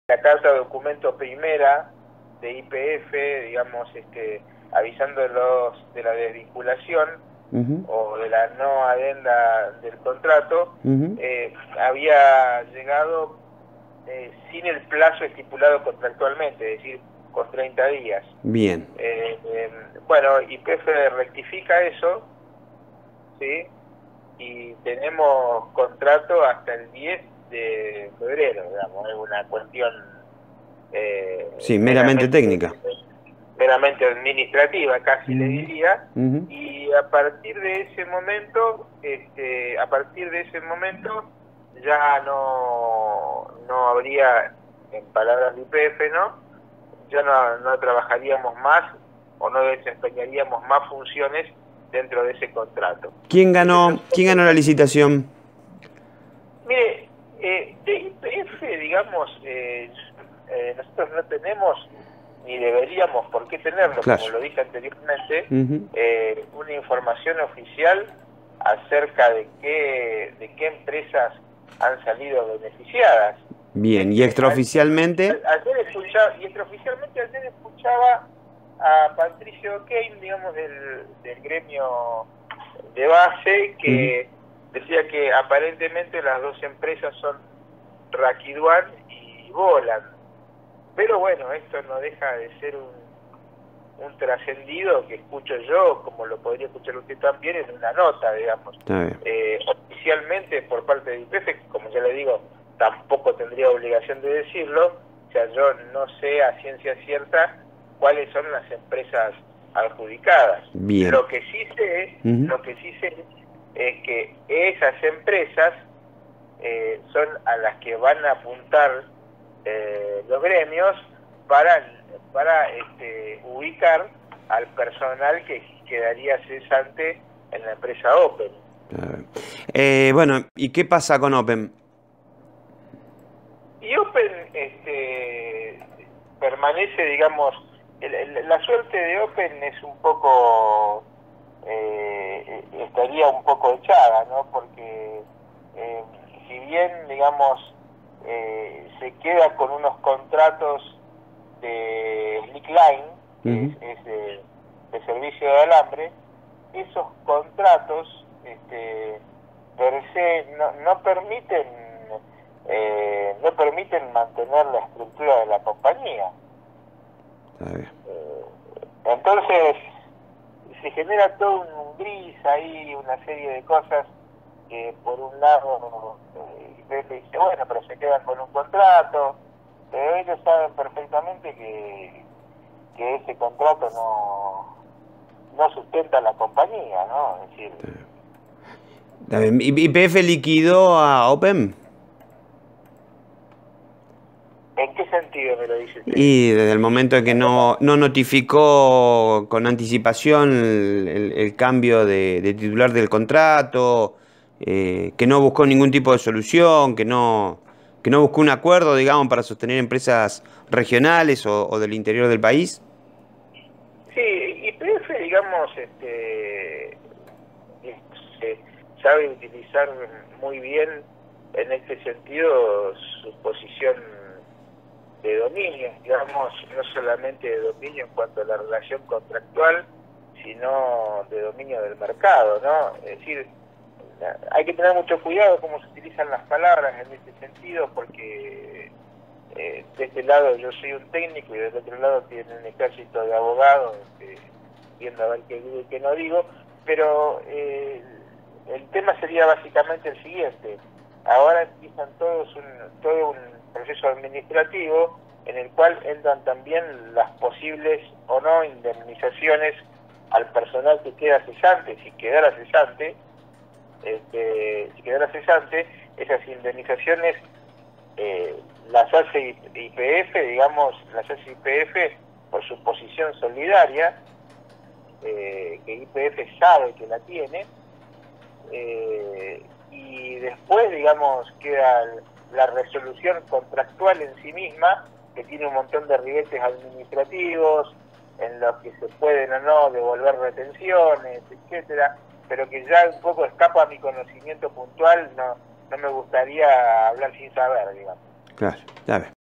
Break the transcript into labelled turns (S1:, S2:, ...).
S1: la carta documento primera de YPF, digamos, avisándolos de la desvinculación o de la no adenda del contrato, había llegado sin el plazo estipulado contractualmente, es decir, con 30 días.
S2: Bien.
S1: Bueno, YPF rectifica eso, ¿sí? Y tenemos contrato hasta el 10 de febrero, digamos, es una cuestión
S2: sí, meramente técnica.
S1: Meramente administrativa, casi le diría, y a partir de ese momento, ya no habría, en palabras de YPF, ya no trabajaríamos más o no desempeñaríamos más funciones dentro de ese contrato.
S2: ¿Quién ganó la licitación?
S1: Mire, de YPF, digamos, nosotros no tenemos ni deberíamos por qué tenerlo, claro, como lo dije anteriormente, una información oficial acerca de qué empresas han salido beneficiadas.
S2: Bien, y extraoficialmente...
S1: Ayer escuchaba a Patricio Kane, digamos, del gremio de base, que decía que aparentemente las dos empresas son Raquiduan y Voland. Pero bueno, esto no deja de ser un trascendido que escucho yo, como lo podría escuchar usted también, en una nota, digamos. Oficialmente por parte de YPF, como ya le digo, tampoco tendría obligación de decirlo, o sea, yo no sé a ciencia cierta cuáles son las empresas adjudicadas.
S2: Bien.
S1: Lo que sí sé es que esas empresas son a las que van a apuntar los gremios para ubicar al personal que quedaría cesante en la empresa Open.
S2: Bueno, ¿y qué pasa con Open?
S1: Y Open permanece, digamos, la suerte de Open es un poco, estaría un poco echada, ¿no? Porque si bien, digamos, se queda con unos contratos de Slickline, que es de servicio de alambre, esos contratos per se no permiten mantener la estructura de la compañía. Entonces se genera todo un gris ahí, una serie de cosas que por un lado YPF dice, bueno, pero se quedan con un contrato, pero ellos saben perfectamente que ese contrato no sustenta la compañía, ¿no? Es decir,
S2: ¿YPF liquidó a Open?
S1: ¿En qué sentido me lo dice usted?
S2: Y desde el momento en que no notificó con anticipación el cambio de titular del contrato, que no buscó ningún tipo de solución, que no buscó un acuerdo, digamos, para sostener empresas regionales o del interior del país.
S1: Sí, YPF, digamos, sabe utilizar muy bien en este sentido su posición de dominio, digamos, no solamente de dominio en cuanto a la relación contractual, sino de dominio del mercado, ¿no? Es decir, hay que tener mucho cuidado cómo se utilizan las palabras en este sentido, porque de este lado yo soy un técnico y del otro lado tiene un ejército de abogados viendo a ver qué digo y qué no digo, pero el tema sería básicamente el siguiente. Ahora empiezan todo un proceso administrativo en el cual entran también las posibles o no indemnizaciones al personal que queda cesante, si quedara cesante, esas indemnizaciones las hace YPF, digamos, las hace YPF por su posición solidaria, que YPF sabe que la tiene, y después, digamos, queda la resolución contractual en sí misma, que tiene un montón de ribetes administrativos, en los que se pueden o no devolver retenciones, etcétera, pero que ya un poco escapa a mi conocimiento puntual, no me gustaría hablar sin saber, digamos.
S2: Claro, ya ves.